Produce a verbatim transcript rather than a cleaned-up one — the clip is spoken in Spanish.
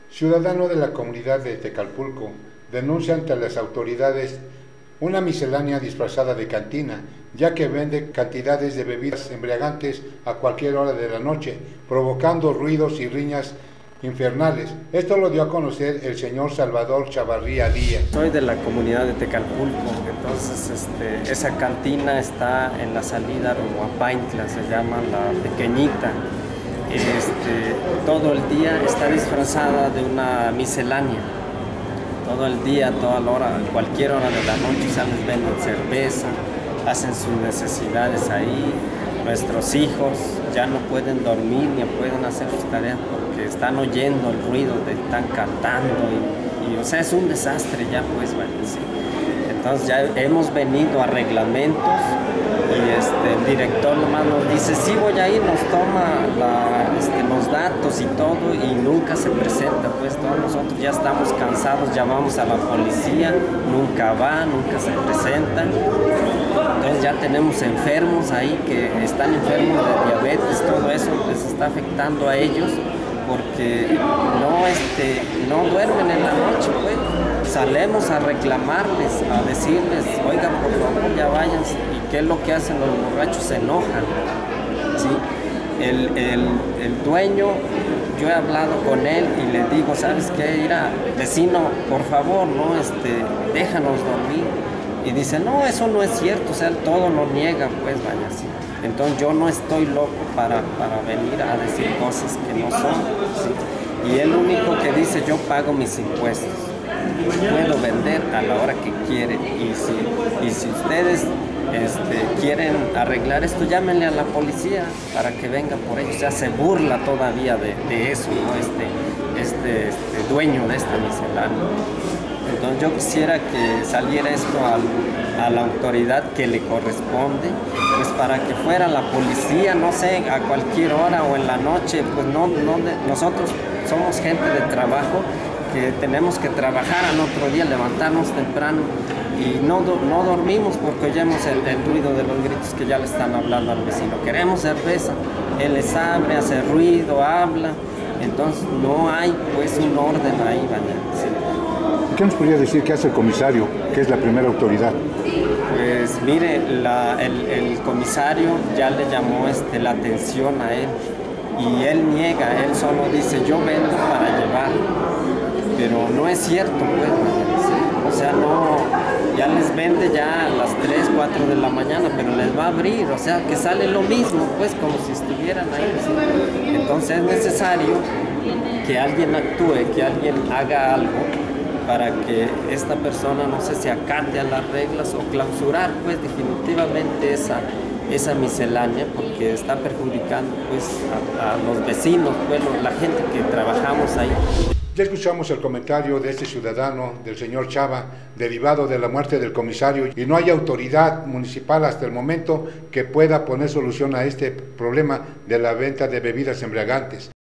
Ciudadano de la comunidad de Tecalpulco denuncia ante las autoridades una miscelánea disfrazada de cantina, ya que vende cantidades de bebidas embriagantes a cualquier hora de la noche, provocando ruidos y riñas infernales. Esto lo dio a conocer el señor Salvador Chavarría Díaz. Soy de la comunidad de Tecalpulco, entonces este, esa cantina está en la salida rumbo a Paintla, se llama La Pequeñita. Este, todo el día está disfrazada de una miscelánea. Todo el día, toda la hora, cualquier hora de la noche, ¿sabes? Venden cerveza, hacen sus necesidades ahí. Nuestros hijos ya no pueden dormir ni pueden hacer sus tareas porque están oyendo el ruido, de, están cantando y, y o sea, es un desastre ya, pues, bueno, sí. Entonces ya hemos venido a reglamentos y este, el director nomás nos dice, sí voy a ir, nos toma la, este, los datos y todo y nunca se presenta, pues todos nosotros ya estamos cansados, llamamos a la policía, nunca va, nunca se presentan. Entonces ya tenemos enfermos ahí que están enfermos de diabetes, todo eso les está afectando a ellos porque no, este, no duermen en la noche, pues. Salemos a reclamarles, a decirles, oiga, por favor, ya váyanse. ¿Y qué es lo que hacen los borrachos? Se enojan, ¿sí? El, el, el dueño, yo he hablado con él y le digo, ¿sabes qué? Mira, vecino, por favor, no, este, déjanos dormir. Y dice, no, eso no es cierto, o sea, todo lo niega, pues vaya así. Entonces yo no estoy loco para, para venir a decir cosas que no son, ¿sí? Y el único que dice, yo pago mis impuestos. Puedo vender a la hora que quieren y si, y si ustedes este, quieren arreglar esto, llámenle a la policía para que vengan por ellos. O sea, se burla todavía de, de eso, ¿no? este, este, este dueño de esta miscelánea. Entonces yo quisiera que saliera esto a, a la autoridad que le corresponde, pues para que fuera la policía, no sé, a cualquier hora o en la noche, pues no, no de, nosotros somos gente de trabajo, que tenemos que trabajar al otro día, levantarnos temprano y no, no dormimos porque oyemos el, el ruido de los gritos que ya le están hablando al vecino. Queremos cerveza, él les abre, hace ruido, habla, entonces no hay pues un orden ahí, ¿vale? Sí. ¿Qué nos podría decir que hace el comisario, que es la primera autoridad? Pues mire, la, el, el comisario ya le llamó este, la atención a él y él niega, él solo dice yo vendo para llevar. Pero no es cierto, pues, o sea, no, ya les vende ya a las tres, cuatro de la mañana, pero les va a abrir, o sea, que sale lo mismo, pues, como si estuvieran ahí, ¿sí? Entonces es necesario que alguien actúe, que alguien haga algo para que esta persona, no sé, se acate a las reglas o clausurar, pues, definitivamente esa, esa miscelánea, porque está perjudicando, pues, a, a los vecinos, pues, la gente que trabajamos ahí. Ya escuchamos el comentario de este ciudadano, del señor Chava, derivado de la muerte del comisario, y no hay autoridad municipal hasta el momento que pueda poner solución a este problema de la venta de bebidas embriagantes.